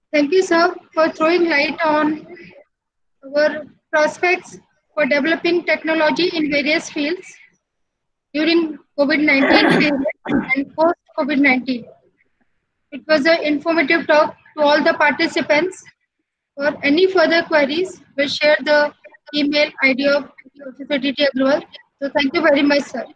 Thank you, sir, for throwing light on our prospects for developing technology in various fields during COVID-19 period and post-COVID-19. It was an informative talk to all the participants. For any further queries, we'll share the email ID of Professor D.T. Agrawal. So thank you very much, sir.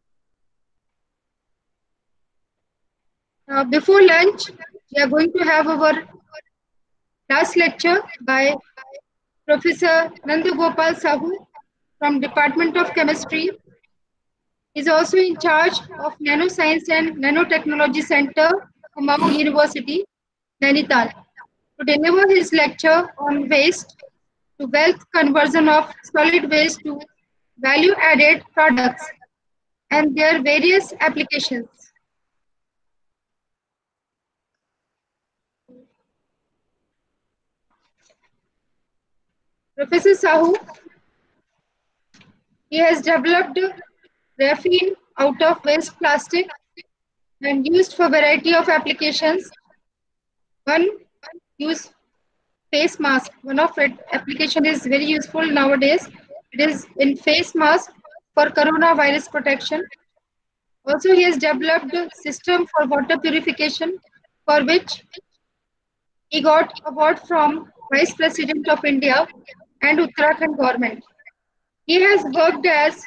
Before lunch, we are going to have our last lecture by Professor Nandagopal Sahu from Department of Chemistry. He is also in charge of Nanoscience and Nanotechnology Center, Kumaon University, Nainital, to deliver his lecture on waste to wealth conversion of solid waste to value-added products and their various applications. Professor Sahu, he has developed graphene out of waste plastic and used for variety of applications. One use face mask. One of it application is very useful nowadays. It is in face mask for coronavirus protection. Also, he has developed a system for water purification, for which he got award from Vice President of India and Uttarakhand government. He has worked as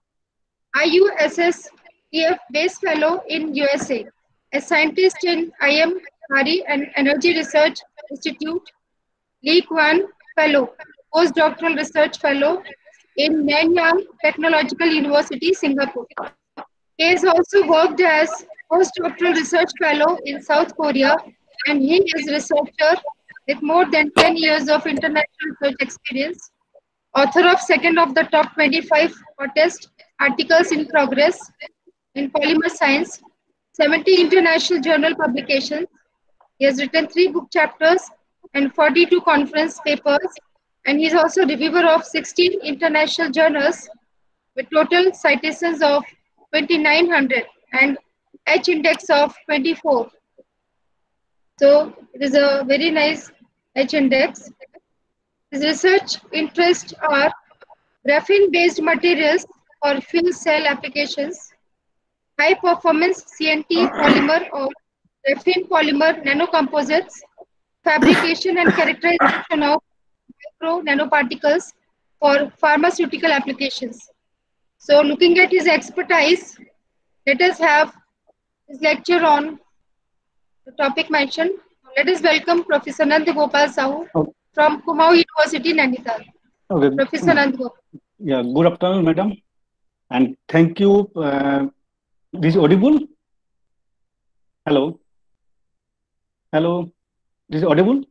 IUSSTF Base Fellow in USA, a scientist in IM Hari and Energy Research Institute, Lee Kuan Fellow, postdoctoral research fellow in Nanyang Technological University, Singapore. He has also worked as postdoctoral research fellow in South Korea, and he is a researcher with more than 10 years of international research experience, author of second of the top 25 hottest articles in progress in polymer science, 70 international journal publications. He has written 3 book chapters and 42 conference papers, and he is also reviewer of 16 international journals with total citations of 2900 and H index of 24. So it is a very nice H index. His research interests are graphene-based materials for fuel cell applications, high-performance CNT polymer or graphene polymer nanocomposites, fabrication and characterization of micro nanoparticles for pharmaceutical applications. So looking at his expertise, let us have his lecture on the topic mentioned. Let us welcome Professor Nandagopal Sahu Oh, from Kumaon University, Nainital. okay. Professor Nandagopal. Yeah, good afternoon, madam. And thank you. This is audible? Hello? Hello? This is audible?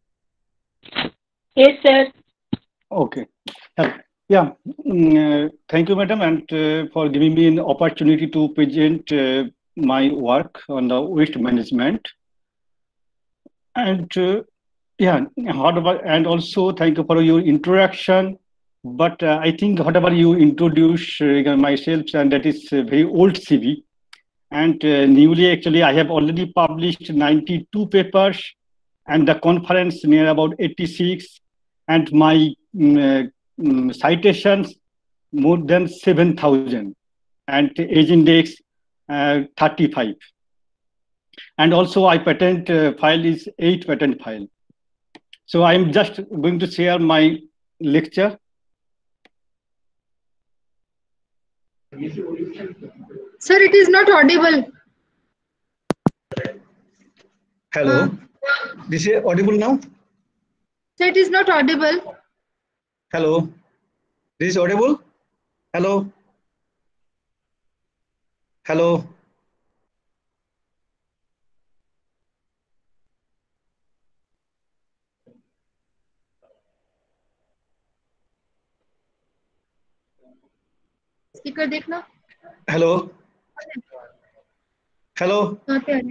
Yes, sir. Okay. Yeah. Thank you, madam, and for giving me an opportunity to present my work on the waste management. And yeah, and also thank you for your introduction. But I think whatever you introduce myself, and that is a very old CV. And newly, actually, I have already published 92 papers, and the conference near about 86, and my citations more than 7,000, and age index 35. And also, I patent file is 8 patent file. So I'm just going to share my lecture. Sir, it is not audible. Hello. This is audible now? Sir, it is not audible. Hello. This is audible? Hello. Hello. Speaker देखना Hello. Hello. कहाँ पे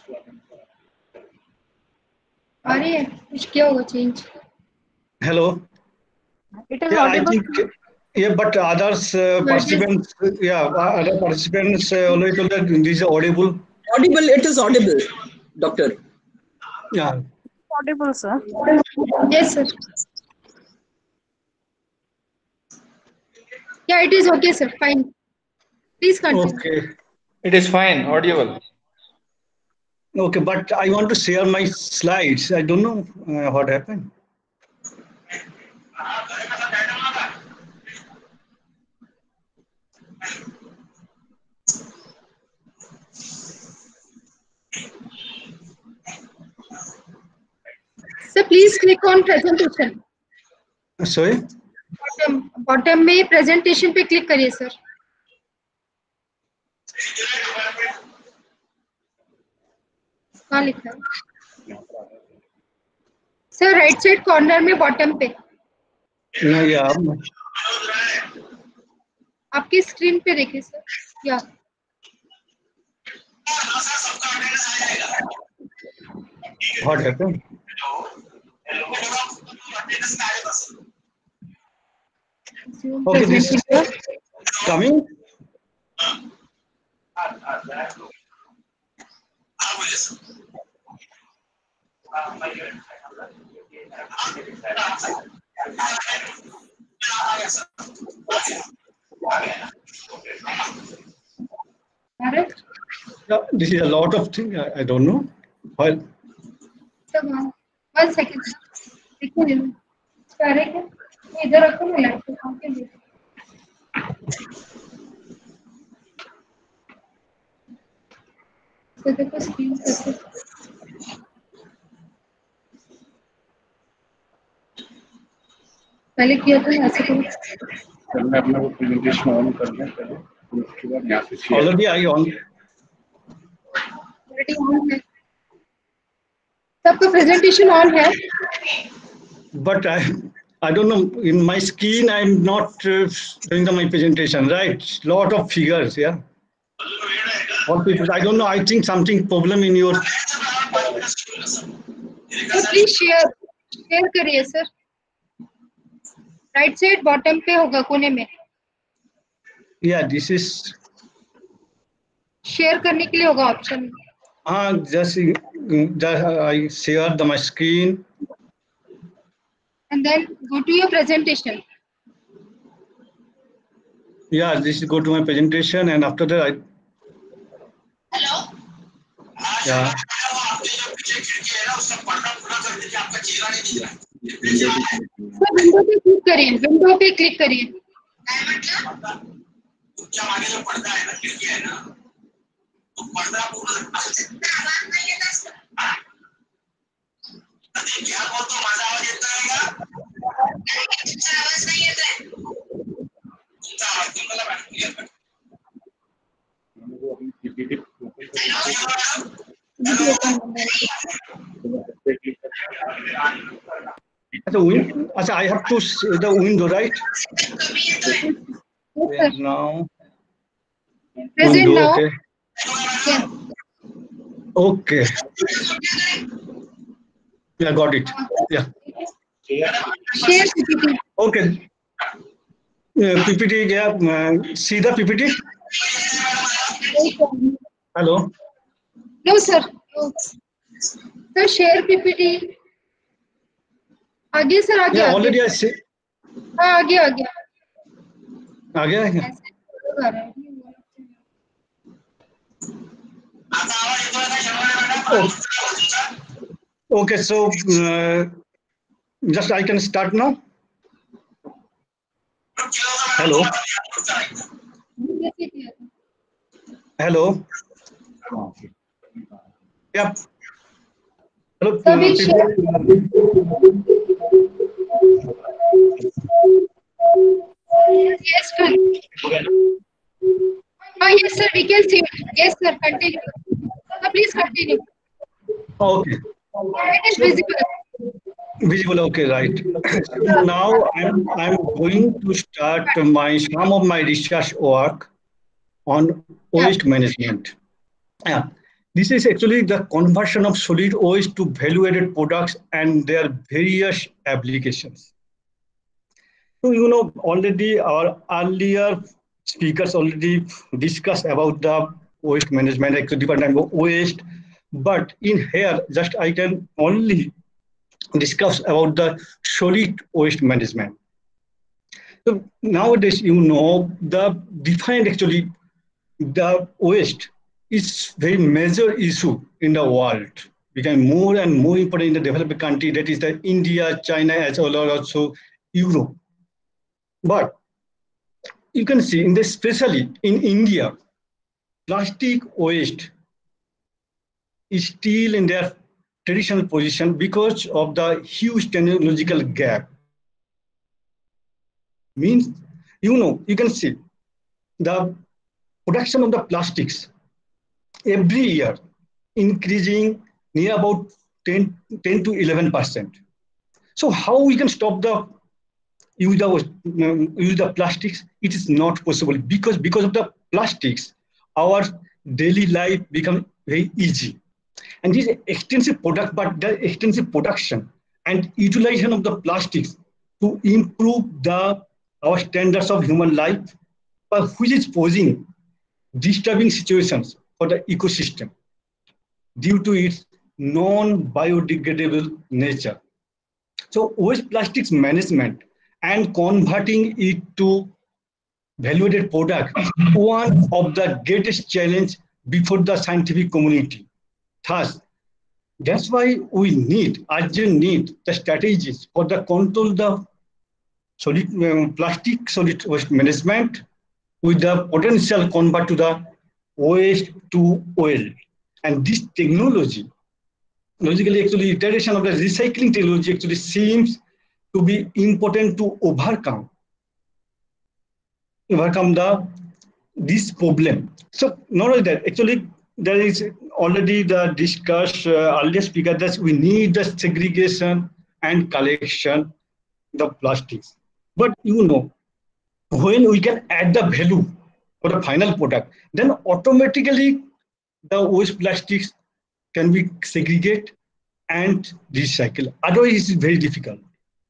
आ रही है कुछ क्या होगा change Hello. It is Yeah, I audible. think. Yeah, but others participants. Yeah, other participants already told that this is audible. Audible, it is audible, doctor. Yeah. audible, sir. Yes, sir. Yeah, it is okay, sir. Fine. Please continue. Okay. It is fine, audible. Okay, but I want to share my slides. I don't know what happened. Sir, please click on presentation. Sorry? Bottom में presentation पे click करिए sir. कहाँ लिखा है sir? Right side corner में bottom पे. Yeah. आपकी screen पे देखिए सर. या What happened? Okay, this is coming. Yeah, this is a lot of things. I don't know. Well, one second देखिए इधर रखो ना लैपटॉप. देखो स्क्रीन कैसे. पहले किया था ऐसे करो. मैं अपना वो प्रेजेंटेशन ऑन कर लें पहले, उसके बाद यहाँ से already I on. Already on है. सबका प्रेजेंटेशन ऑन है. But I don't know. In my screen, I'm not doing my presentation. Right? Lot of figures. Yeah. All people. I don't know. I think something problem in your. तो please share करिए sir. Right side bottom पे होगा कोने में. Yeah, this is. Share करने के लिए होगा option. Just I share my screen. And then go to your presentation. Yeah, this is go to my presentation, and after that I. Hello. Yeah. Sir window पे click करिए. Window पे click करिए. So I have to see the window, right? Yes, sir. Now. Present Window, now. okay. Yeah. Okay. Yeah, got it. Yeah. Share PPT. Okay. PPT, yeah. See the PPT? Hello? No, sir. No. Sir, share PPT. आगे sir आगे. Yeah, already I see. हाँ आगे आ गया. आ गया. Okay, so just I can start now. Hello. Hello. Yeah. Hello. Yes, sir. Yes, sir. We can see. Yes, sir. Continue. Please continue. Okay. It is visible. Visible. Okay, right. So now I'm going to start some of my research work on waste management. Yeah. This is actually the conversion of solid waste to value-added products and their various applications. So, already our earlier speakers already discussed about the waste management, different type of waste. But in here, just I can only discuss about the solid waste management. So nowadays, the defined actually the waste is very major issue in the world, becoming more and more important in the developed country, that is the India, China, as well as also Europe. But you can see in this, especially in India, plastic waste is still in their traditional position because of the huge technological gap. Means, you can see the production of the plastics every year increasing near about 10 to 11%. So how we can stop the use the plastics? It is not possible because of the plastics, our daily life become very easy. And this extensive production and utilization of the plastics to improve our standards of human life, but which is posing disturbing situations for the ecosystem due to its non-biodegradable nature. So waste plastics management and converting it to value-added product is one of the greatest challenge before the scientific community. Thus, that's why we urgent need the strategies for the control the plastic solid waste management with the potential convert to the waste to oil. And this technology, logically, actually, iteration of the recycling technology actually seems to be important to overcome this problem. So not only that, actually, there is already the discussed earlier speaker that we need the segregation and collection the plastics. But when we can add the value for the final product, then automatically the waste plastics can be segregate and recycle. Otherwise, it's very difficult.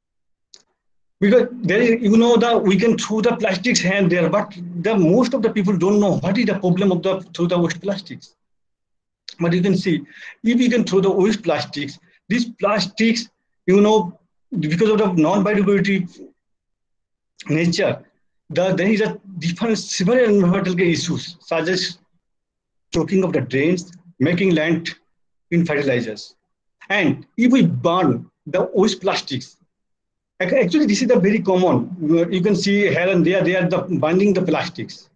Because there is, that we can throw the plastics hand there, but most of the people don't know what is the problem of the throw the waste plastics. But you can see, if you can throw the waste plastics, these plastics, because of the non-biodegradable nature, there is a different several environmental issues, such as choking of the drains, making land in fertilizers. And if we burn the waste plastics, actually this is the very common. You can see here and there, they are burning the plastics.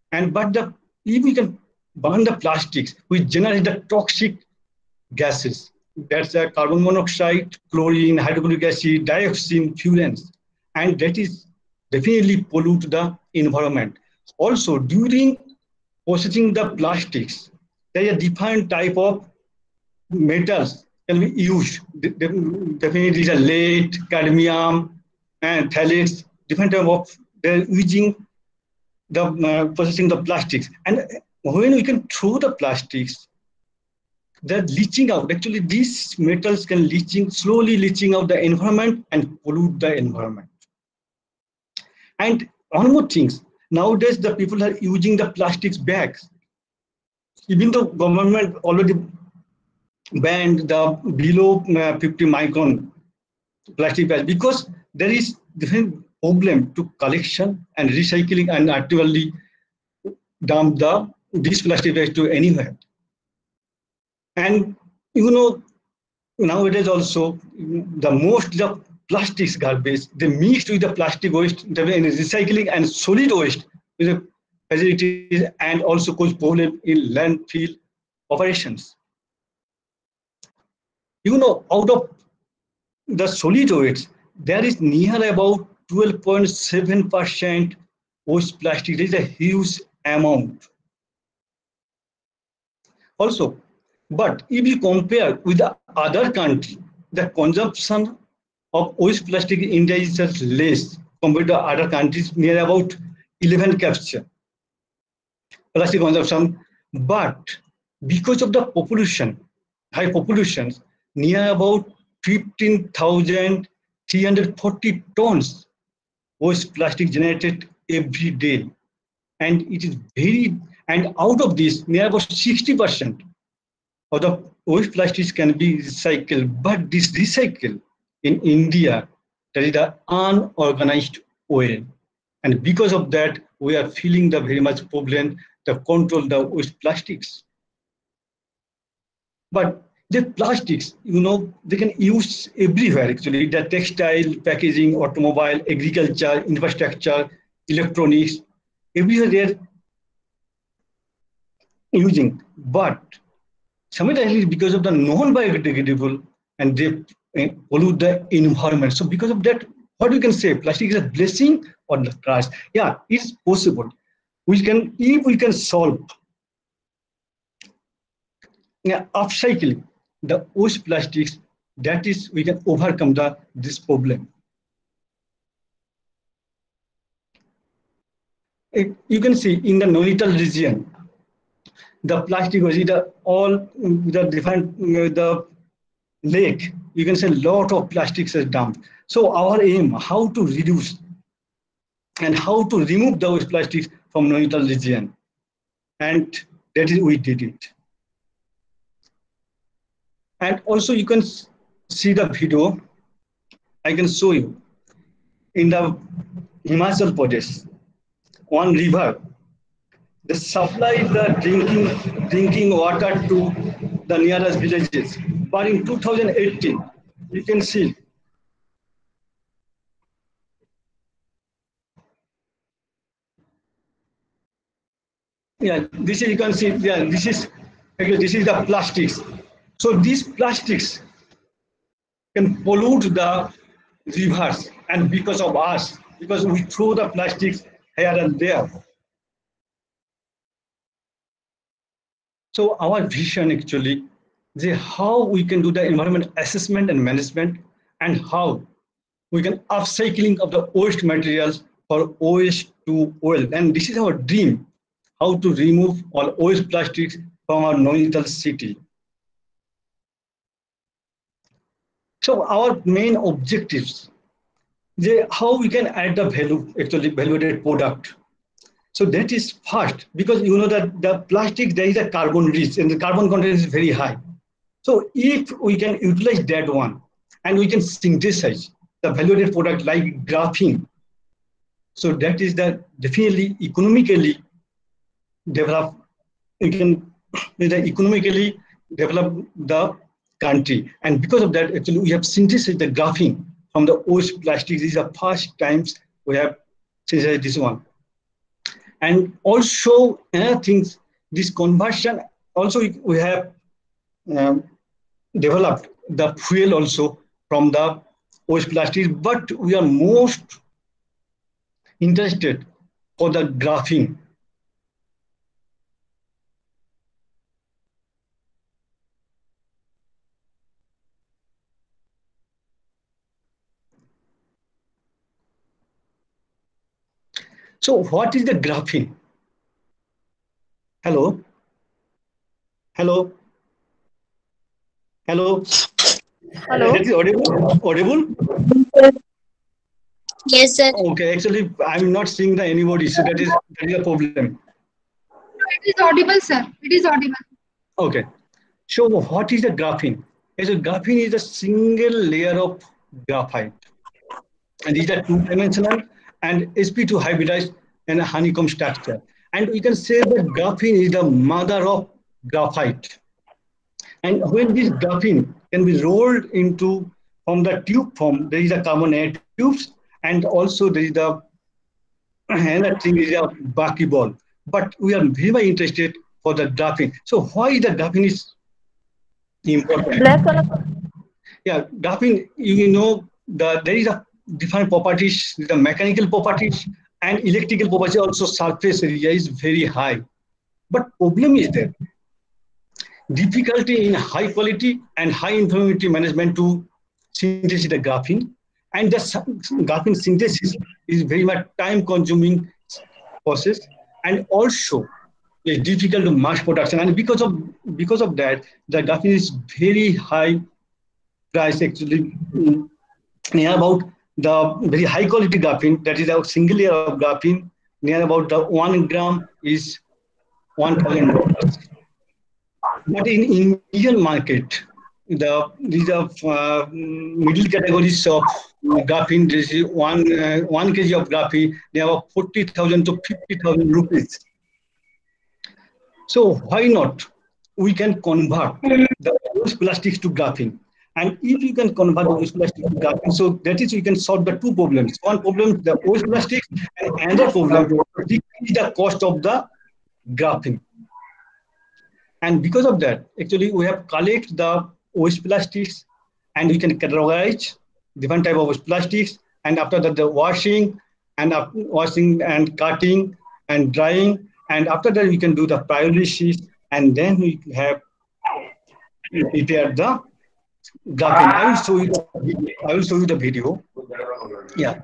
If we can burn the plastics, we generate the toxic gases. That's carbon monoxide, chlorine, hydrochloric acid, dioxin, furans, and that is definitely pollute the environment. Also, during processing the plastics, there is a different type of metals can be used. Definitely, these are lead, cadmium, and phthalates. Different type of they're using the processing the plastics. And when we can throw the plastics, they're leaching out. Actually, these metals can slowly leaching out the environment and pollute the environment. And one more things, nowadays the people are using the plastics bags. Even though government already banned the below 50 micron plastic bags, because there is different problem to collection and recycling and actively dump these plastic bags to anywhere. And nowadays also the plastics garbage, they mixed with the plastic waste in recycling and solid waste with the facilities and also cause problem in landfill operations. Out of the solid waste, there is near about 12.7% waste plastic. There is a huge amount. Also, but if you compare with the other country, the consumption of waste plastic in India is just less compared to other countries, near about 11 capture plastic consumption. But because of the population, high populations, near about 15,340 tons waste plastic generated every day. And it is and out of this, near about 60% of the waste plastics can be recycled. But this recycle in India, there is the unorganized way. And because of that, we are feeling the very much problem to control the waste plastics. But the plastics, they can use everywhere actually. The textile, packaging, automobile, agriculture, infrastructure, electronics, everywhere they're using. But simultaneously, because of the non-biodegradable, and they pollute the environment. So because of that, what we can say, plastic is a blessing or the curse? Yeah, it's possible. If we can solve upcycling the waste plastics, that is, we can overcome this problem. You can see in the Nainital region, the plastic was either all the different the lake. You can say a lot of plastics is dumped. So our aim, how to reduce and how to remove those plastics from Nainital region, and that is we did it. And also you can see the video. I can show you in the Himachal Pradesh, one river. They supply the drinking water to the nearest villages. But in 2018, you can see this is, you can see, this is the plastics. So these plastics can pollute the rivers, and because of us, because we throw the plastics here and there. So our vision actually is how we can do the environment assessment and management, and how we can upcycling of the waste materials for waste to oil. And this is our dream, how to remove all waste plastics from our Nainital city. So our main objectives, how we can add the value, actually valuated product. So that is first, because that the plastic, there is a carbon rich and the carbon content is very high. So if we can utilize that one and we can synthesize the valuated product like graphene, so that is the definitely economically develop, you can economically develop the country. And because of that, actually we have synthesized the graphene from the waste plastics. These are first times we have synthesized this one. And also another things, this conversion, also we have developed the fuel also from the waste plastics, but we are most interested for the graphene. So what is the graphene? Hello? Hello? Hello? Hello. That is audible? Yes, sir. Okay, actually I'm not seeing the anybody, so that is a problem. It is audible, sir. It is audible. Okay. So what is the graphene? So graphene is a single layer of graphite. And these are two-dimensional and sp2 hybridized and a honeycomb structure. And we can say that graphene is the mother of graphite. And when this graphene can be rolled into from the tube form, there is a carbon nanotubes, and also there is the another thing is a buckyball. But we are very interested for the graphene. So why the graphene is important? Black color. Yeah, graphene, there is a different properties, the mechanical properties and electrical properties, also surface area is very high. But problem is that difficulty in high quality and high informativity management to synthesize the graphene. And the graphene synthesis is very much time consuming process, and also it's difficult to mass production. And because of that, the graphene is very high price actually. Near about the very high quality graphene, that is a single layer of graphene, near about the 1 gram is $1,000. But in Indian market, these are middle categories of graphene. This is 1 kg of graphene. They have 40,000 to 50,000 rupees. So why not? We can convert those plastics to graphene. And if you can convert those plastics to graphene, so that is, you can solve the two problems. One problem, the waste plastics, and another problem, decrease the cost of the graphene. And because of that, actually, we have collect the waste plastics, and we can categorize different type of waste plastics. And after that, the washing and cutting and drying. And after that, we can do the pyrolysis, and then we have prepare the graphene. I will show you the video. Yeah.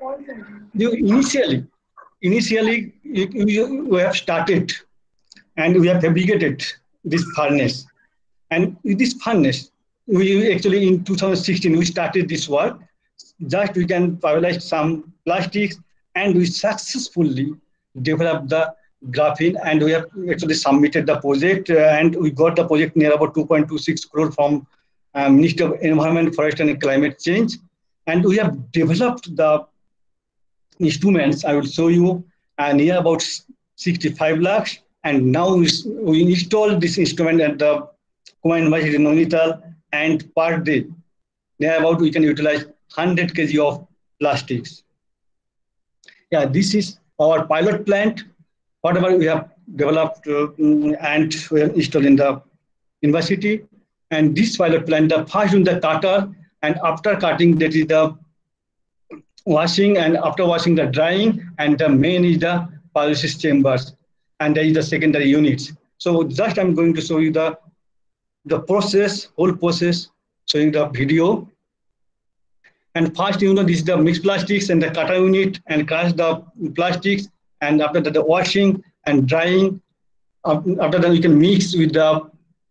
Initially, we have started and we have fabricated this furnace. And with this furnace, we actually in 2016 we started this work. Just we can pyrolyze some plastics, and we successfully developed the graphene, and we have actually submitted the project, and we got the project near about 2.26 crore from Ministry of Environment, Forest and Climate Change. And we have developed the instruments. I will show you near about 65 lakhs. And now we install this instrument at the Kuma University in Nainital, and per day, near about we can utilize 100 kg of plastics. Yeah, this is our pilot plant. Whatever we have developed and we have installed in the university. And this pilot plant, the first in the cutter, and after cutting, that is the washing, and after washing, the drying, and the main is the pyrolysis chambers, and there is the secondary units. So just I'm going to show you the process, whole process, showing the video. And first, this is the mixed plastics and the cutter unit, and crush the plastics, and after that, the washing and drying. After that, we can mix with the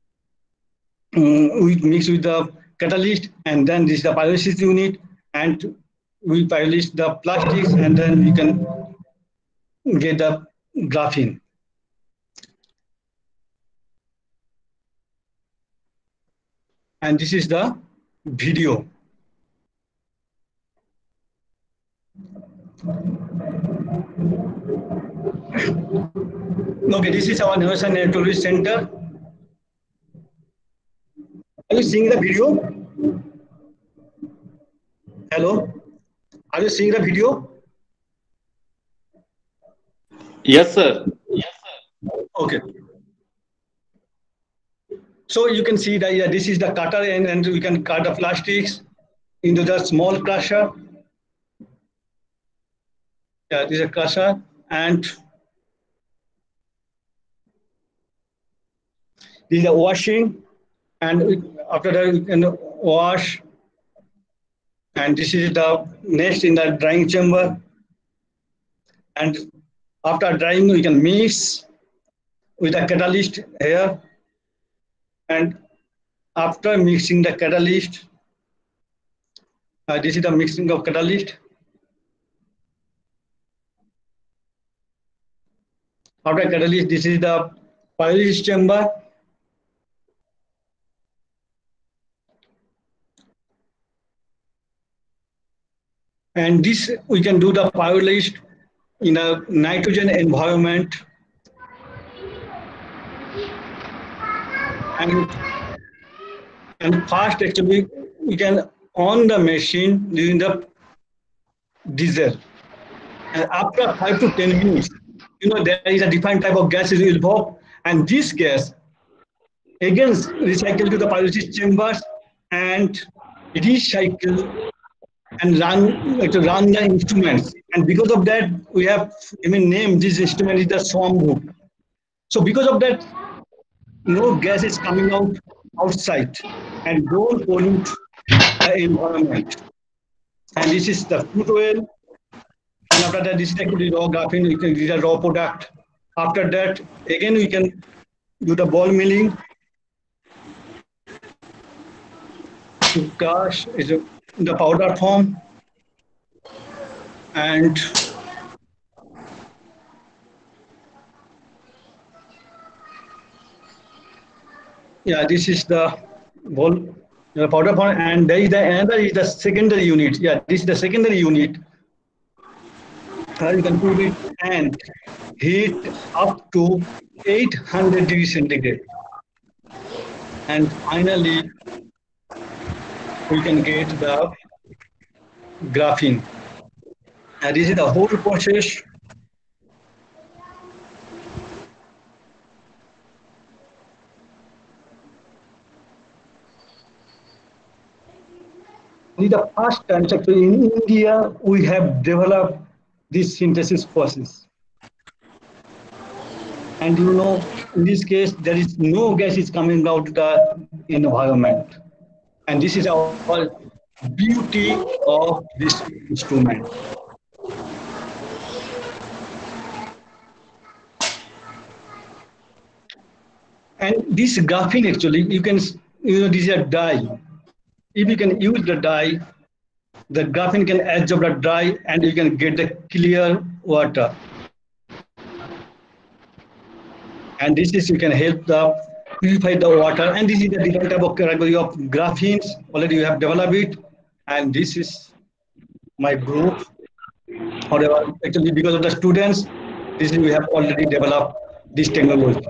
catalyst, and then this is the pyrolysis unit, and we pyrolyze the plastics, and then we can get the graphene. And this is the video. Okay, this is our Innovation and Technology Center. Are you seeing the video? Hello? Are you seeing the video? Yes, sir. Okay. So you can see that this is the cutter, and we can cut the plastics into the small crusher. Yeah, this is a crusher, and this is the washing, and after that we can wash. And this is the next in the drying chamber. And after drying, we can mix with the catalyst here. And after mixing the catalyst, this is the mixing of catalyst. After catalyst, this is the pyrolysis chamber. And this we can do the pyrolysis in a nitrogen environment. And fast, actually, we can on the machine during the diesel. And after 5 to 10 minutes, there is a different type of gas is involved, and this gas again recycle to the pyrolysis chambers and recycle and run the instruments. And because of that, we have even named this instrument is the Swambu. So because of that, no gas is coming outside and don't pollute the environment. And this is the fruit oil. And after that, this is actually raw graphene. This is a raw product. After that, again we can do the ball milling to crush is in the powder form. And yeah, this is the ball The powder form, and there is the another is the secondary unit. Yeah, this is the secondary unit. You can put it and heat up to 800 degrees centigrade. And finally, we can get the graphene. And this is the whole process. This is the first time actually in India we have developed this synthesis process. And you know, in this case, there is no gas is coming out of the environment. And this is our beauty of this instrument. And this graphene actually, you can, this is a dye. If you can use the dye, the graphene can absorb the dye and you can get the clear water. And this is, you can help the purify the water. And this is the different type of category of graphenes. Already you have developed it. And this is my group. However, actually because of the students, this is, we have already developed this technology.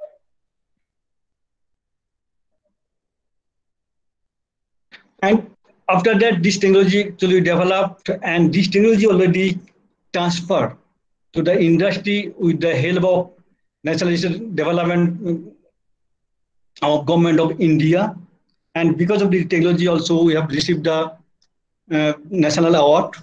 And after that, this technology actually developed, and this technology already transferred to the industry with the help of National Research Development of Government of India. And because of this technology also, we have received the national award.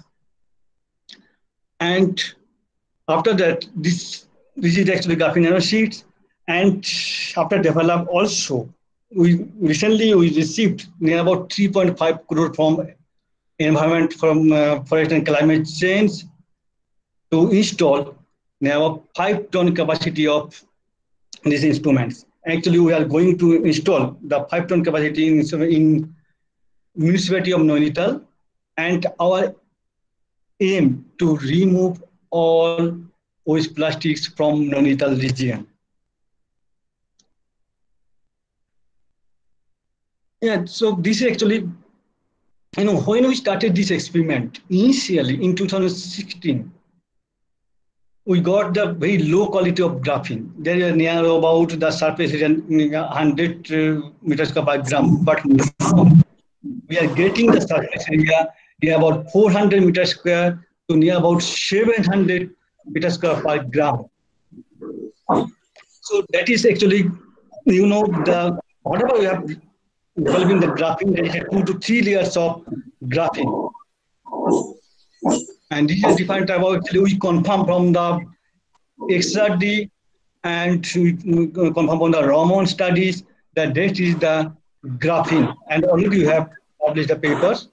And after that, this is actually graphene nanosheets. And after develop also, we recently received near about 3.5 crore from environment, from forest and climate change, to install near about 5-ton capacity of these instruments. Actually, we are going to install the 5-ton capacity in municipality of Nainital, and our aim to remove all waste plastics from Nainital region. Yeah, so this is actually, when we started this experiment, initially in 2016, we got the very low quality of graphene. There is near about the surface area 100 meters per gram, but now we are getting the surface area near about 400 meters square to near about 700 meters square per gram. So that is actually, the whatever we have developing the graphene, there is 2 to 3 layers of graphene. And this is different type of, actually we confirm from the XRD and we confirm from the Raman studies that this is the graphene. And already you have published the papers.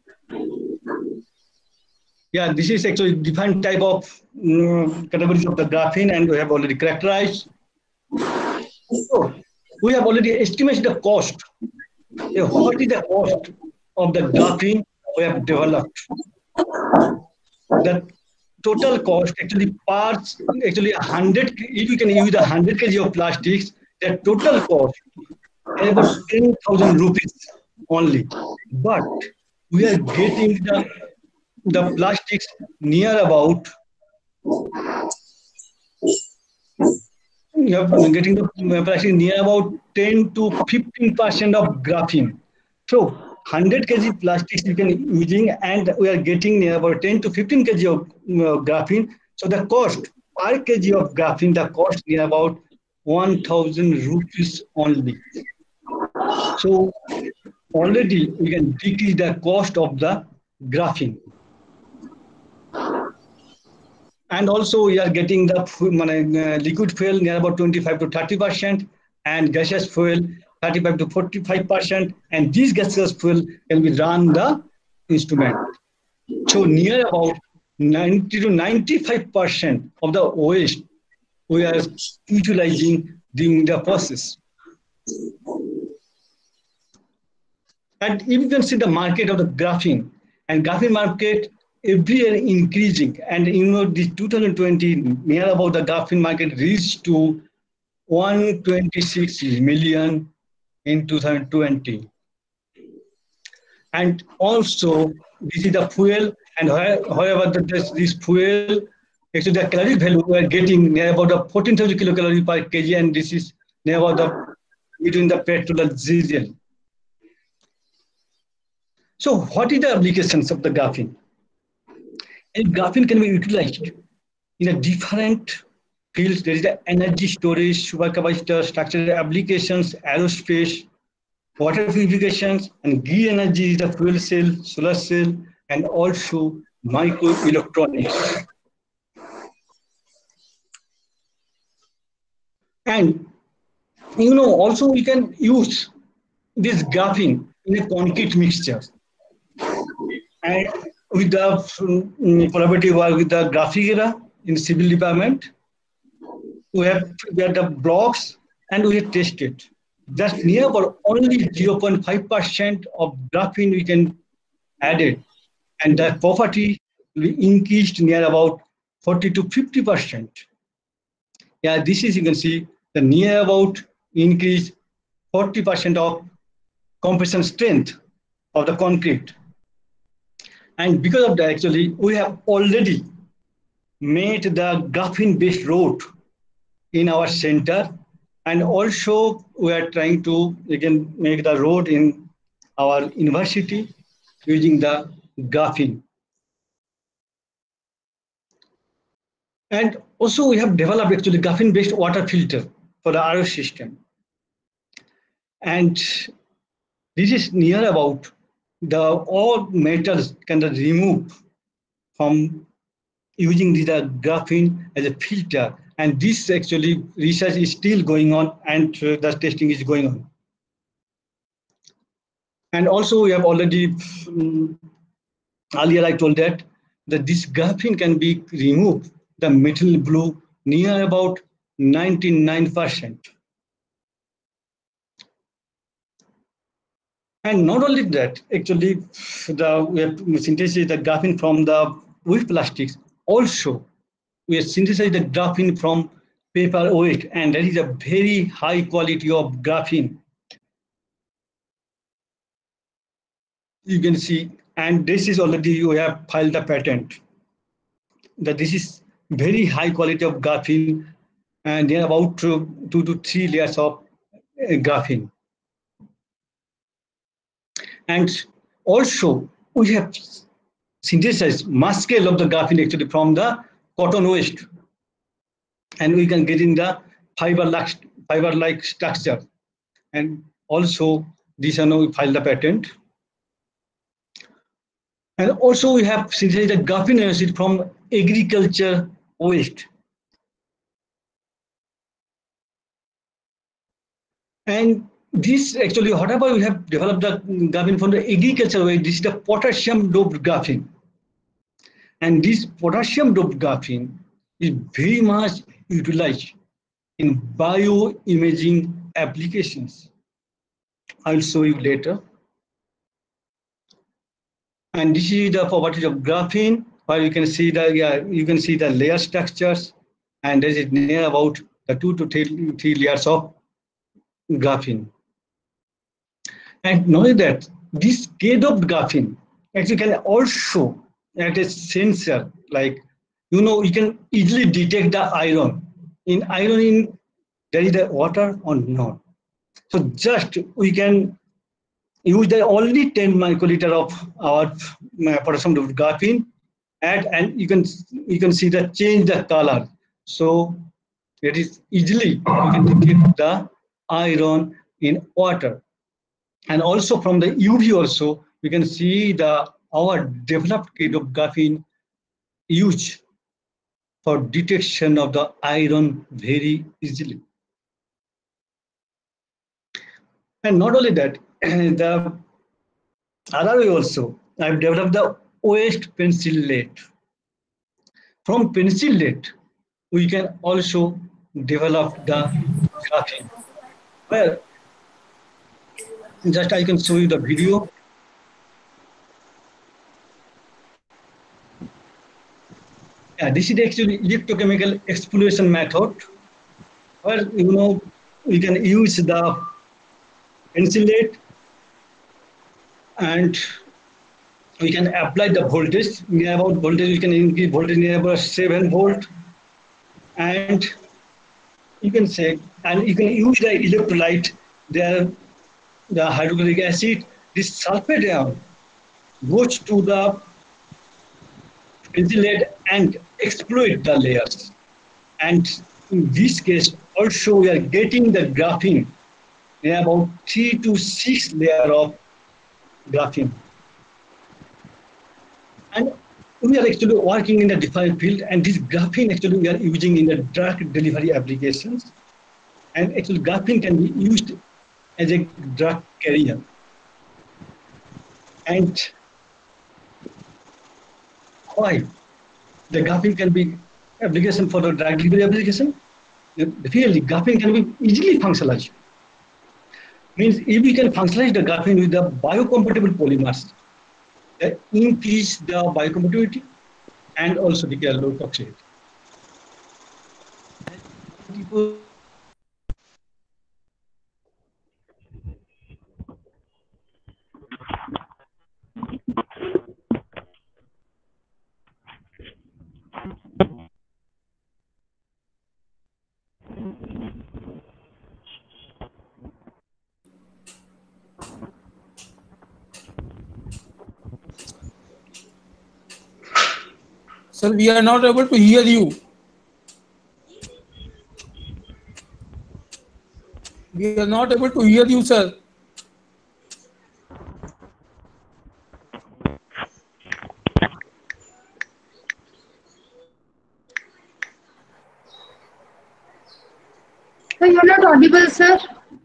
Yeah, this is actually different type of categories of the graphene, and we have already characterized. So we have already estimated the cost. What is the cost of the graphene we have developed? The total cost actually parts, actually 100, if you can use 100 kg of plastics, the total cost is about 10,000 rupees only. But we are getting the plastics near about, getting the plastic near about 10 to 15% of graphene. So 100 kg plastics you can using, and we are getting near about 10 to 15 kg of graphene. So the cost per kg of graphene, the cost near about 1,000 rupees only. So already we can decrease the cost of the graphene. And also we are getting the liquid fuel near about 25 to 30%, and gaseous fuel 35 to 45%, and these gaseous fuel can be run the instrument. So near about 90 to 95% of the waste we are utilizing during the process. And if you can see the market of the graphene, and graphene market every year increasing, and this 2020 near about the graphene market reached to 126 million in 2020. And also, this is the fuel, and however, this fuel, actually the caloric value we are getting near about the 14,000 kilocalorie per kg, and this is near about the between the petrol and diesel. So, what is the applications of the graphene? And graphene can be utilized in a different fields. There is the energy storage, supercapacitor, structural applications, aerospace, water purifications, and green energy is the fuel cell, solar cell, and also microelectronics. And also we can use this graphene in a concrete mixture. And with the collaborative work with the Graphigera in civil department, we have the blocks and we have tested. Just near about only 0.5% of graphene we can add it, and the property will increased near about 40 to 50%. Yeah, this is, you can see the near about increase 40% of compression strength of the concrete. And because of that, actually, we have already made the graphene based road in our center, and also we are trying to again make the road in our university using the graphene. And also we have developed actually graphene based water filter for the RO system. And this is near about the all metals can be removed from using the graphene as a filter. And this actually research is still going on, and the testing is going on. And also we have already, earlier I told that this graphene can be removed, the metal blue, near about 99%. And not only that, actually, we have synthesized the graphene from the wood plastics. Also, we have synthesized the graphene from paper waste, and that is a very high quality of graphene. You can see, and this is already, we have filed the patent. That this is very high quality of graphene, and there are about 2 to 3 layers of graphene. And also, we have synthesized mass scale of the graphene actually from the cotton waste, and we can get in the fiber-like structure. And also, this is now we filed the patent. And also, we have synthesized the graphene acid from agriculture waste. And this actually, whatever we have developed the graphene from the agriculture waste, this is the potassium doped graphene. And this potassium doped graphene is very much utilized in bioimaging applications. I'll show you later. And this is the properties of graphene, where you can see the layer structures, and there is near about the 2 to 3 layers of graphene. And not only that, this K-doped graphene actually can also act as sensor, like you can easily detect the iron. In iron, there is the water or not. So just we can use the only 10 microliter of our potassium doped graphene, and you can see the change the color. So it is easily you can detect the iron in water. And also from the UV also, we can see our developed K-doped graphene used for detection of the iron very easily. And not only that, the other way also, I've developed the waste pencil lead. From pencil lead, we can also develop the graphene. Well, just I can show you the video. Yeah, this is actually electrochemical exfoliation method, where we can use the pencil lead, and we can apply the voltage near about voltage. We can increase voltage near about 7 volt, and you can say, and you can use the electrolyte there, the hydrochloric acid. This sulfate ion goes to the lead and exploit the layers. And in this case, also we are getting the graphene in about 3 to 6 layers of graphene. And we are actually working in a different field, and this graphene actually we are using in the drug delivery applications. And actually graphene can be used as a drug carrier. And why? The graphene can be application for the drug delivery application. Really, graphene can be easily functionalized. Means if we can functionalize the graphene with the biocompatible polymers, increase the biocompatibility and also declare low toxicity. Sir, we are not able to hear you. We are not able to hear you, sir. So you're not audible, sir.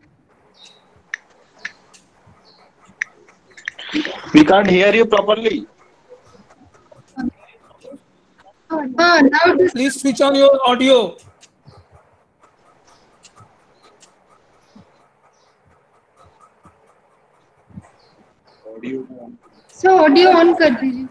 We can't hear you properly. Now this. Please switch on your audio. Audio on So audio on कर दीजिए.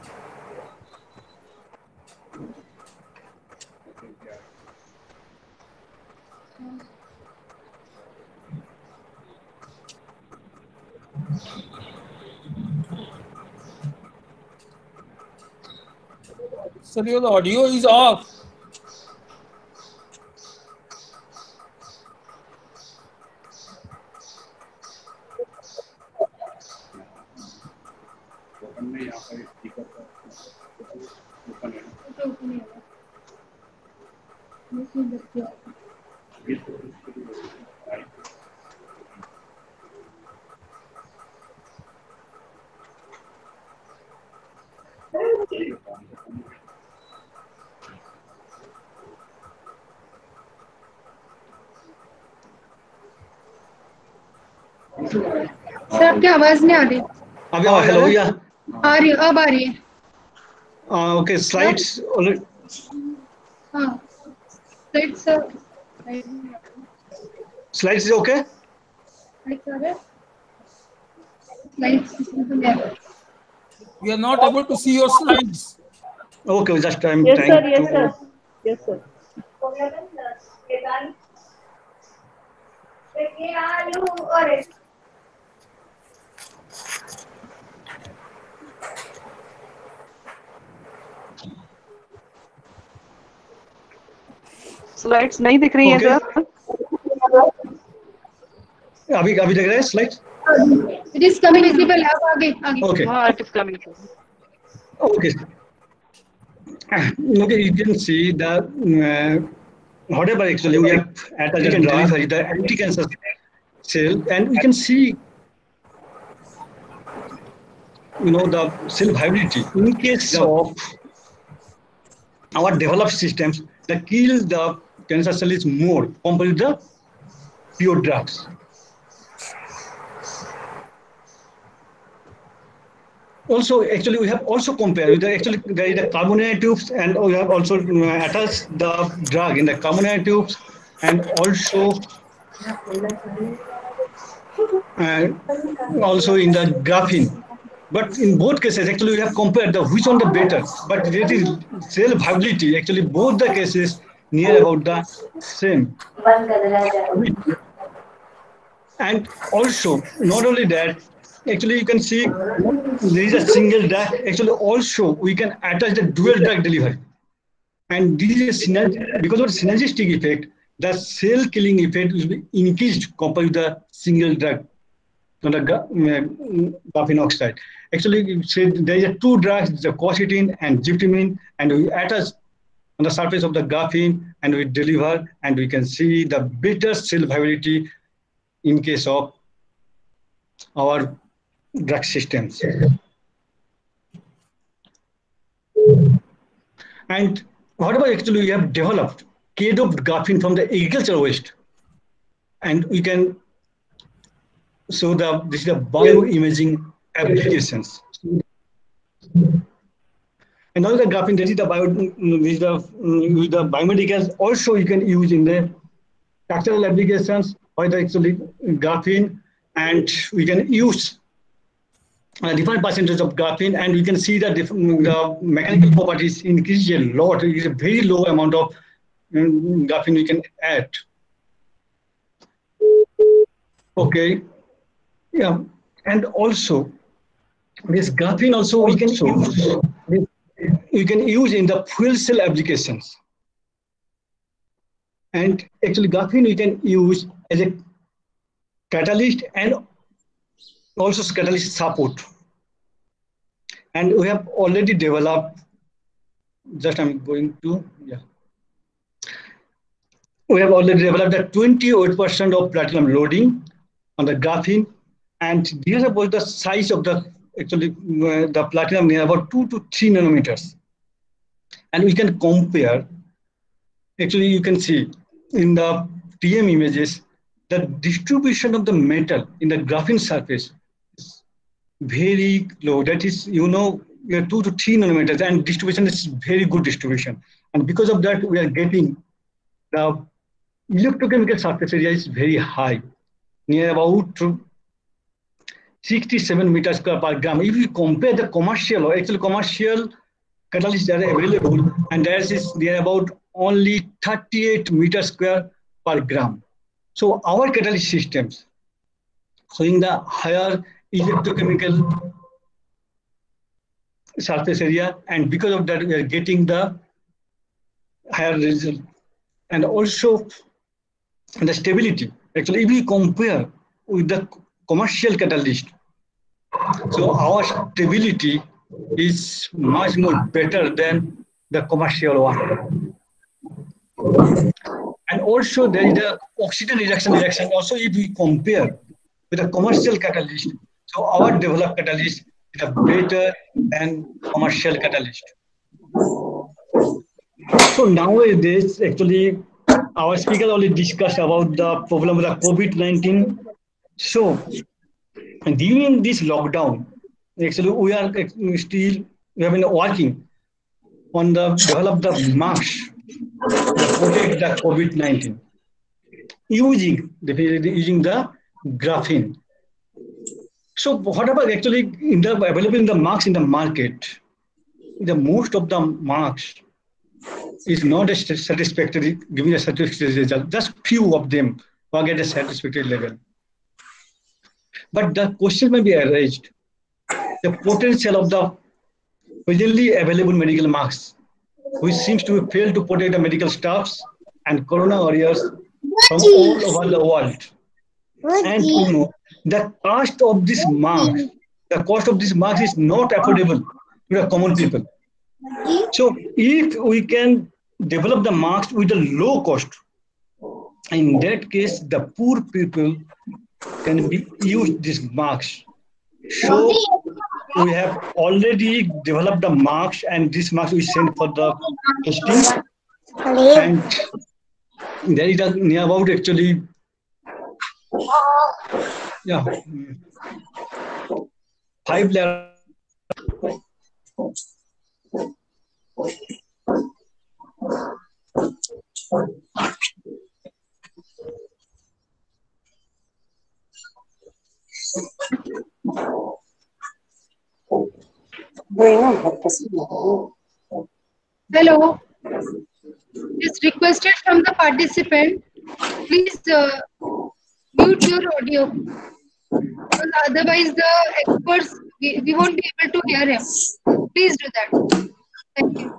Sir, your audio is off. Open में यहाँ पर speaker का open है sir आपकी आवाज नहीं आ रही. अभी हेलो या आ रही है, अब आ रही है. ओके स्लाइड्स हाँ slides slides is okay We are not able to see your slides. Okay, just I'm Yes, trying sir. Yes, to. sir. Yes, sir. Slides नहीं दिख रही है Okay. सर. अभी अभी देख रहे हैं slides. It is coming visible. अब आगे आगे. Okay. हाँ, it is coming. Okay. Okay, you can see the whatever actually we have attached and delivery the anti-cancer cell, and we can see the cell viability in case of our developed systems that kill the cancer cell is more compared to the pure drugs. Also, actually, we have also compared with there is the carbonate tubes, and we have also attached the drug in the carbonate tubes, and also in the graphene. But in both cases, actually, we have compared the which one the better. But it is cell viability. Actually, both the cases near about the same. And also, not only that, actually you can see there is a single drug. Actually, also we can attach the dual drug delivery. And this is a because of the synergistic effect, the cell killing effect will be increased compared to the single drug, not the graphene oxide. Actually, there are two drugs, the quercetin and gyptamine, and we attach on the surface of the graphene and we deliver, and we can see the better cell viability in case of our drug systems. And whatever actually we have developed, K-doped graphene from the agricultural waste, and we can show this is the bioimaging applications. And all the graphene, this is the biomedicals. Also, you can use in the structural applications, whether actually graphene, and we can use a different percentage of graphene, and we can see that the mechanical properties increase a lot. It is a very low amount of graphene we can add. Okay, yeah, and also this graphene also we can use in the fuel cell applications. And actually, graphene we can use as a catalyst and also catalyst support. And we have already developed, we have already developed a 28% of platinum loading on the graphene. And this is about the size of the, the platinum near about 2 to 3 nanometers. And we can compare, actually you can see in the TM images, the distribution of the metal in the graphene surface is very low. That is, you know, 2 to 3 nanometers, and distribution is very good distribution. And because of that, we are getting the electrochemical surface area is very high, near about 67 meters square per gram. If you compare the commercial, commercial catalysts that are available, and there is near about only 38 meters square per gram. So our catalyst systems showing the higher electrochemical surface area, and because of that we are getting the higher result. And also the stability. Actually, if we compare with the commercial catalyst, so our stability is much more better than the commercial one. And also there is the oxygen reduction reaction. Also, if we compare with the commercial catalyst, so our developed catalyst is better than commercial catalyst. So nowadays, actually, our speaker already discussed about the problem with the COVID-19. So during this lockdown, actually we have been working on the develop the masks to protect the COVID-19 using the graphene. So whatever actually available in the masks in the market, the most of the masks is not a satisfactory, giving a satisfactory result. Just few of them will get a satisfactory level. But the question may be raised: the potential of the presently available medical masks, which seems to fail to protect the medical staffs and corona warriors from all over the world. And you know, the cost of this mask is not affordable to the common people. So if we can develop the masks with a low cost, in that case, the poor people can use these masks. So we have already developed the masks, and this mask we send for the testing. And there is a near about actually, yeah, 5 layers. Hello. It's requested from the participant. Please mute your audio. Because otherwise the experts, we won't be able to hear him. Please do that. Thank you.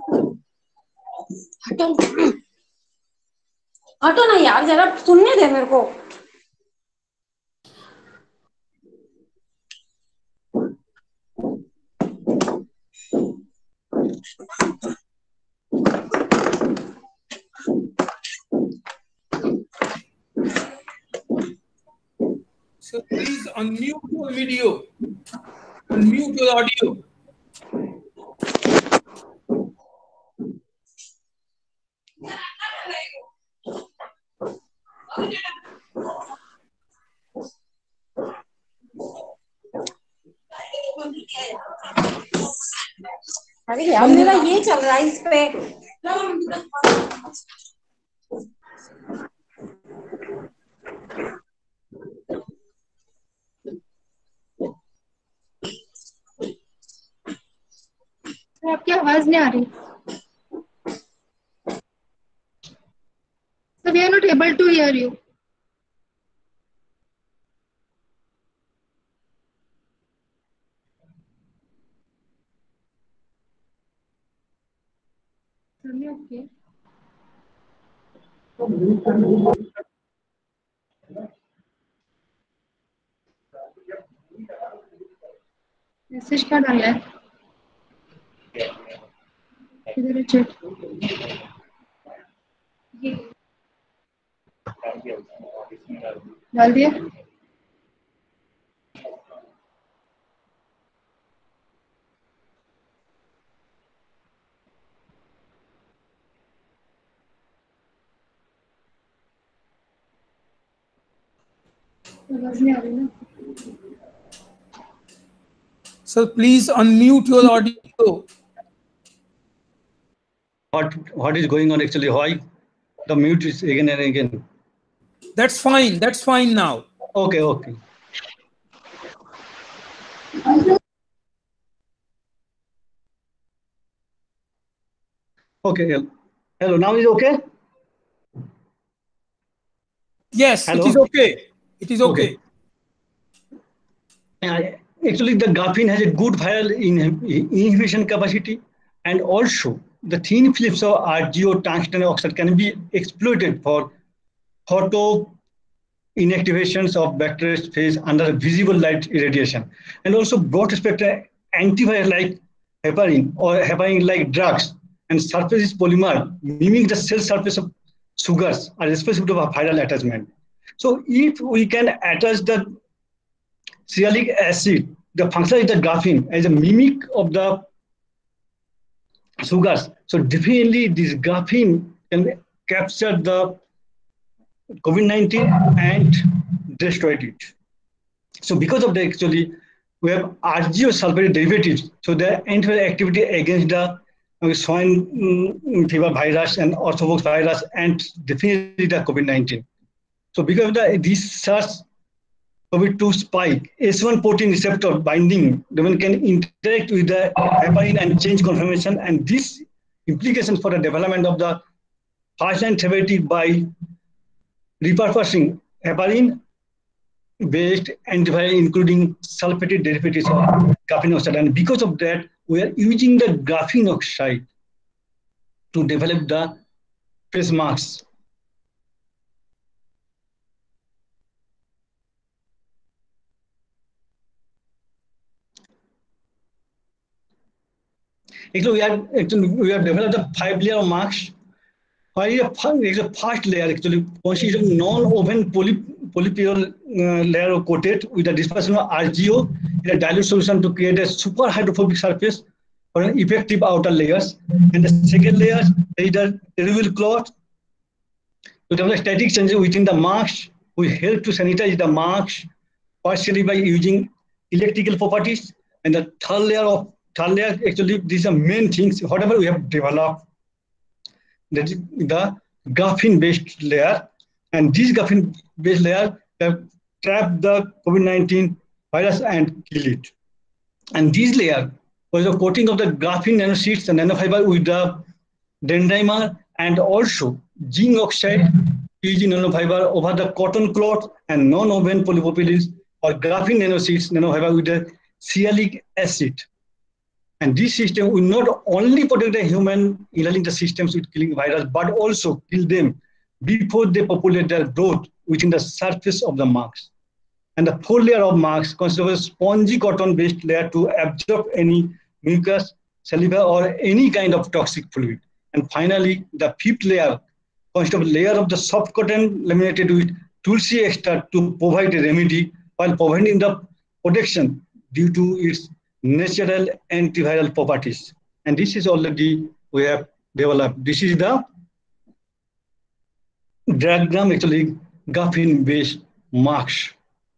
हटो ना यार, जरा सुनने दे मेरे को. So please unmute your video, unmute your audio. अरे यार मेरा ये चल रहा है इस पे. आपकी आवाज नहीं आ रही. So we are not able to hear you. Okay. Message क्या डाला है? इधर चेक. डाल दिया. आवाज नहीं आ रही ना. Sir, please unmute your audio. What is going on actually? Why the mute is again and again? That's fine. That's fine now. Okay, okay. Okay, hello. Now is okay? Yes, Hello? it is okay. It is okay. Actually, the graphene has a good viral inhibition capacity, and also the thin films of RGO tungsten oxide can be exploited for photo inactivations of bacterial phase under visible light irradiation, and also broad spectrum antiviral like heparin or heparin like drugs and surface polymer mimic the cell surface of sugars are responsible for viral attachment. So if we can attach the sialic acid, the function is the graphene as a mimic of the sugars. So definitely this graphene can capture the COVID-19 and destroy it. So because of that, actually, we have RGO sulfate derivatives. So the antiviral activity against the swine fever virus and orthopox virus and definitely the COVID-19. So because of this SARS-CoV-2 spike, S1 protein receptor binding can interact with the heparin and change conformation, and this implications for the development of the first-line therapeutic by repurposing heparin-based antiviral, including sulfated derivatives of graphene oxide. And because of that, we are using the graphene oxide to develop the face masks. Actually, we have developed a 5-layer mask. The first layer actually consists of non-oven polypyrrole layer coated with a dispersion of RGO in a dilute solution to create a super hydrophobic surface for an effective outer layers. And the second layer is the reveal cloth to develop static changes within the mask. We help to sanitize the mask partially by using electrical properties. And the third layer actually these are main things. Whatever we have developed, that is the graphene-based layer, and this graphene-based layer have trapped the COVID-19 virus and kill it. And this layer was a coating of the graphene nanosheets and nanofiber with the dendrimer and also zinc oxide using nanofiber over the cotton cloth and non-oven polypropylene or graphene nanoseeds nanofiber with a sialic acid. And this system will not only protect the human inhaling the systems with killing virus, but also kill them before they populate their growth within the surface of the marks. And the fourth layer of marks consists of a spongy cotton-based layer to absorb any mucus, saliva, or any kind of toxic fluid. And finally, the fifth layer consists of a layer of the soft cotton laminated with tulsi extract to provide a remedy while providing the protection due to its natural antiviral properties. And this is already we have developed. This is the diagram actually graphene-based marks.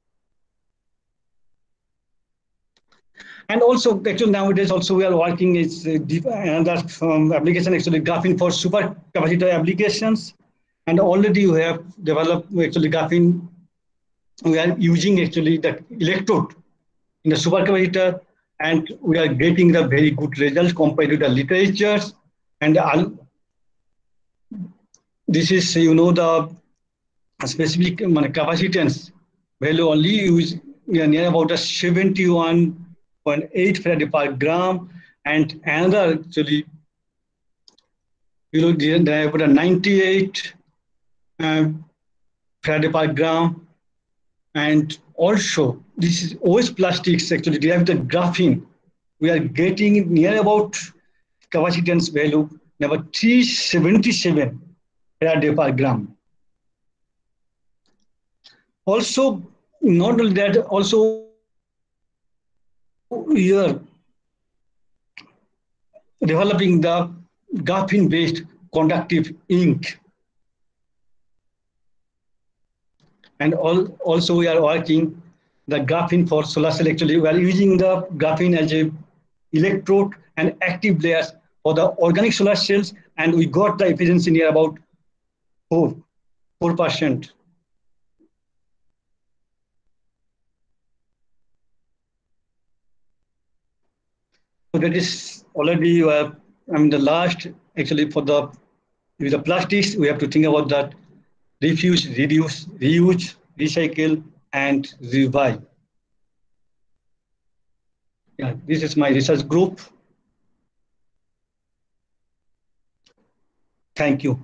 And also, actually, nowadays also we are working is another application actually graphene for supercapacitor applications, and already we have developed actually graphene. We are using actually the electrode in the supercapacitor, and we are getting the very good results compared to the literatures. And this is the specific capacitance value only use near about a 71.8 Farad per gram, and another actually they have a 98 Farad per gram. And also this is OS plastics actually they have the graphene. We are getting near about capacitance value number 377 Farad per gram. Also, not only that, also we are developing the graphene-based conductive ink. And also we are working the graphene for solar cell. Actually, we are using the graphene as a electrode and active layers for the organic solar cells, and we got the efficiency near about 4%. So that is already, the last actually for the with the plastics, we have to think about that refuse, reduce, reuse, recycle, and revive. Yeah, this is my research group. Thank you.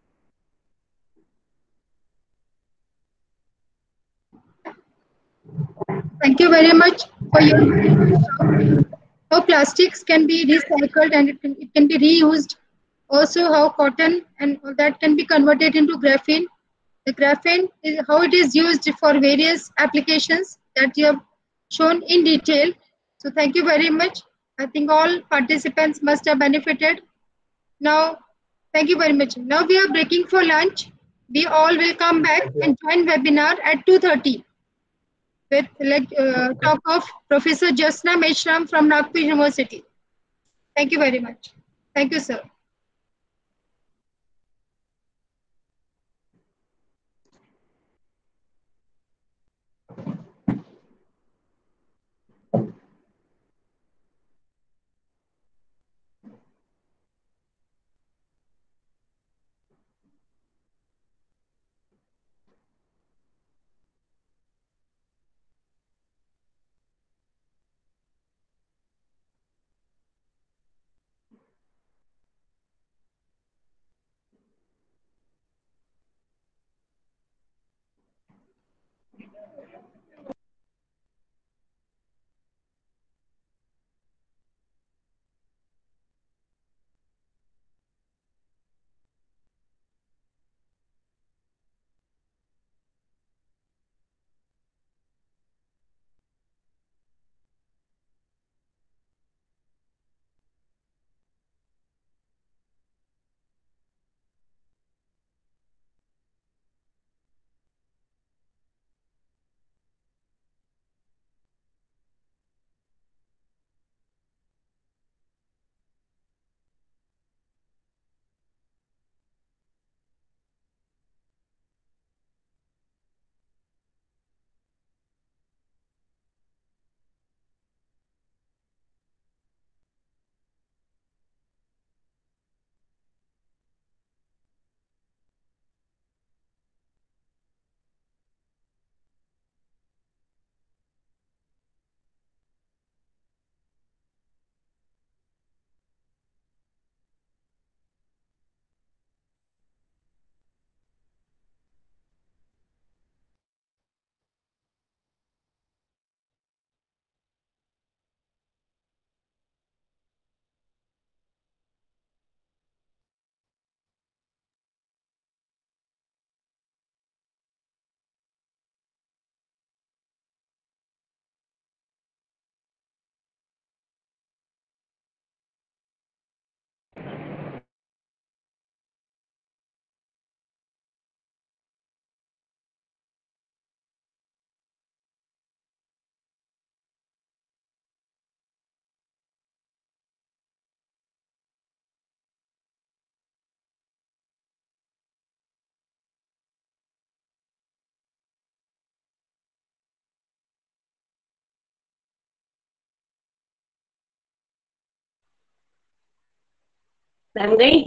Thank you very much for your how plastics can be recycled and it can be reused. Also, how cotton and all that can be converted into graphene. The graphene is how it is used for various applications that you have shown in detail. So, thank you very much. I think all participants must have benefited. Now, thank you very much. Now we are breaking for lunch. We all will come back and join webinar at 2:30 with talk of Professor Jasna Meshram from Nagpur University. Thank you very much. Thank you, sir. Ma'am गई।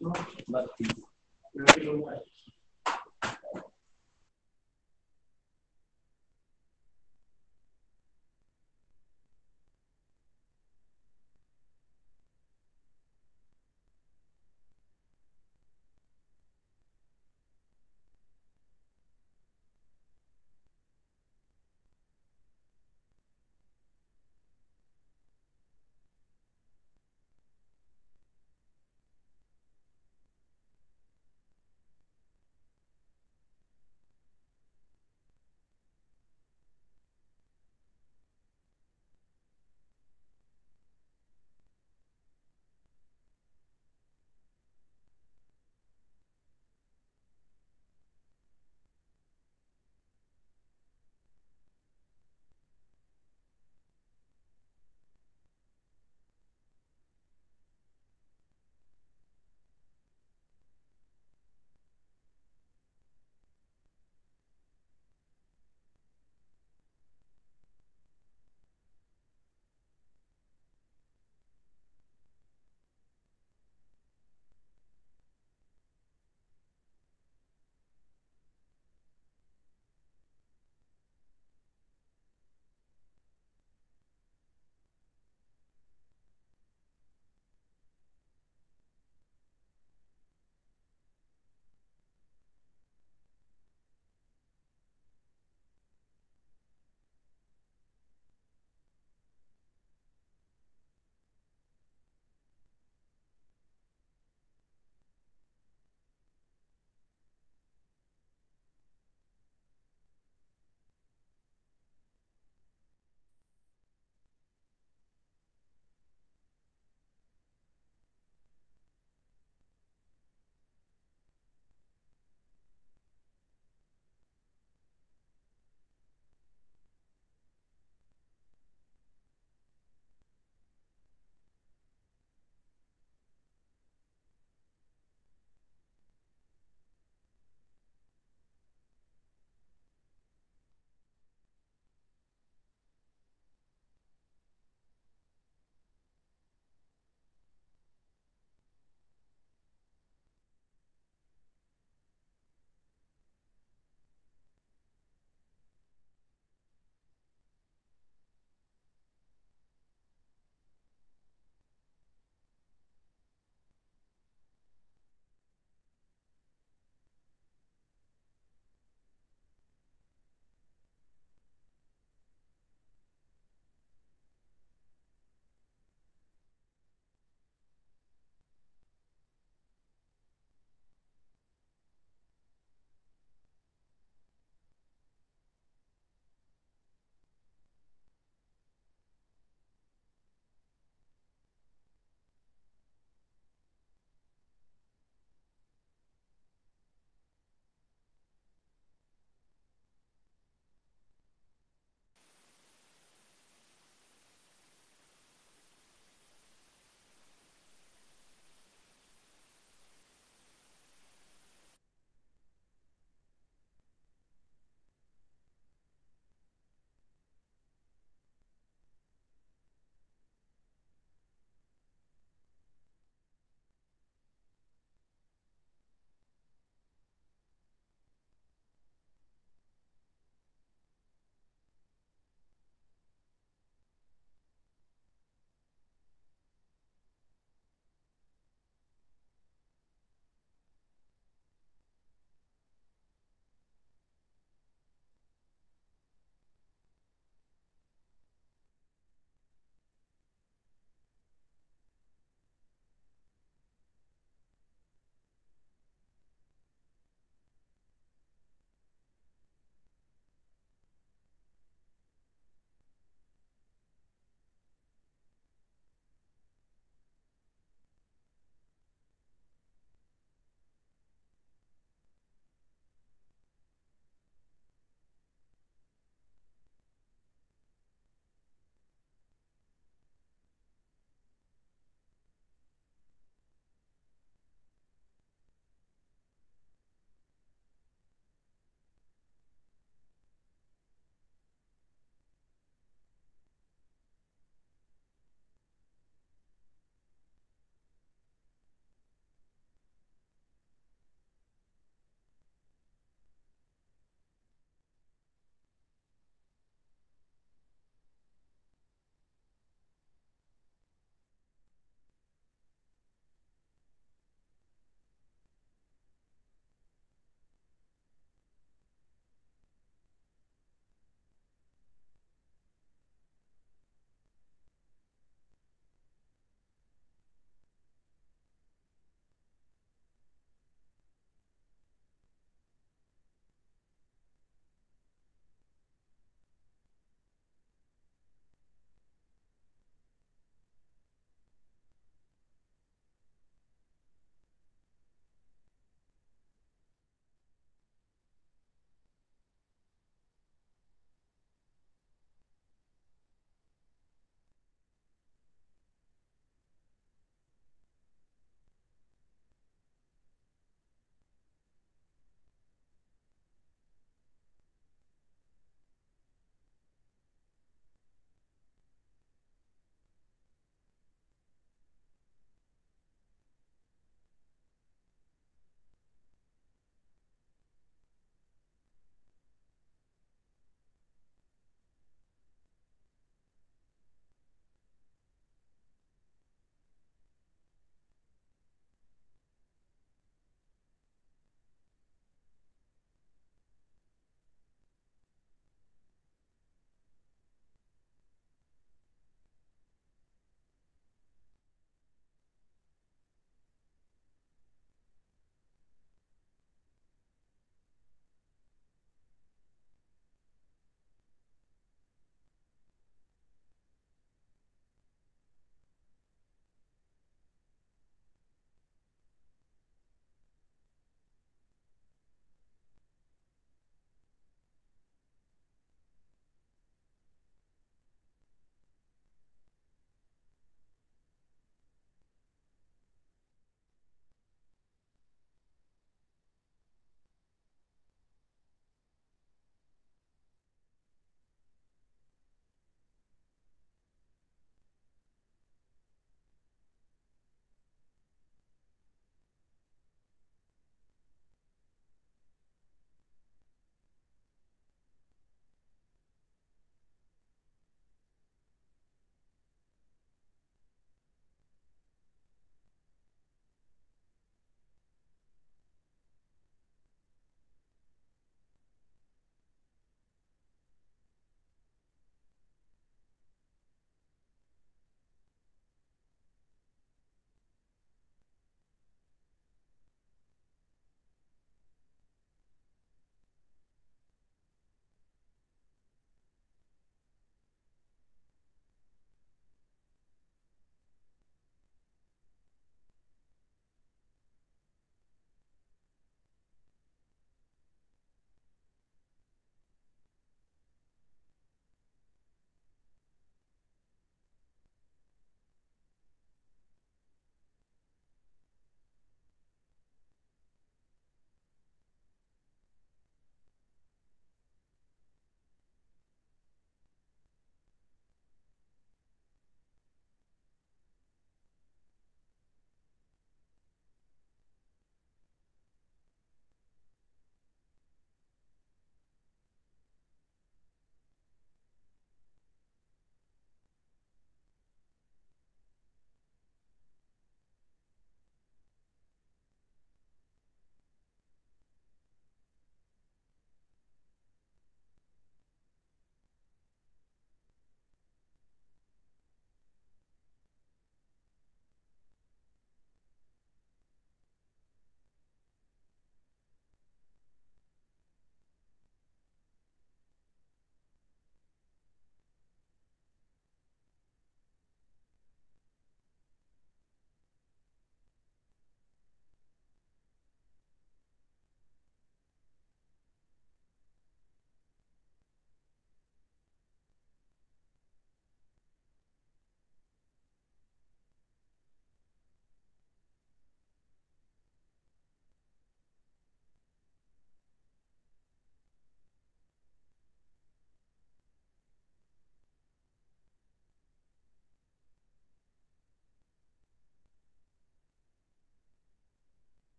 तो